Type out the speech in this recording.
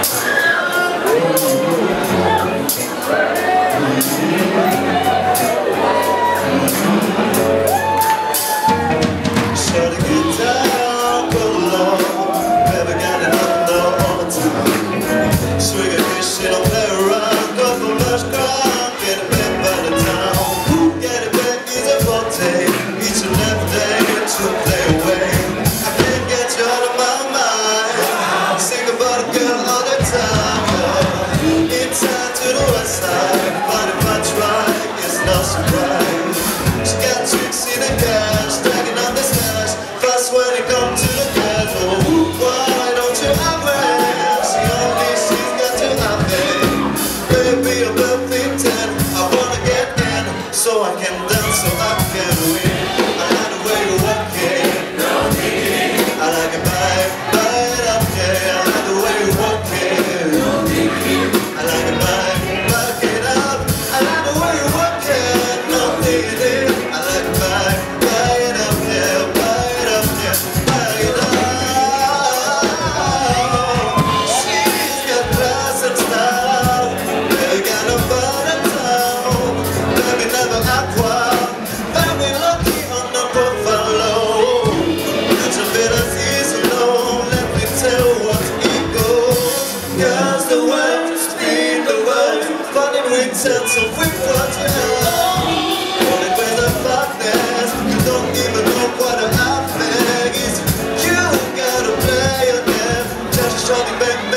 So I can dance, so I can win. I like the way you walk it. I like it buy it up, yeah. I like the way you walk it. I like it back it up. I like the way you walk it. No diggity. I like it buy it up, yeah. Buy it up, yeah. Buy it up. She's got class and style. They got a butter town. Baby never aqua. Very lucky on the buffalo. It's a bit of seasonal. Let me tell what it goes. Cause the world speed the world. Funny with sense of whip what you know. Only with the darkness. You don't even know what a half is. You gotta play again. Just shut it back.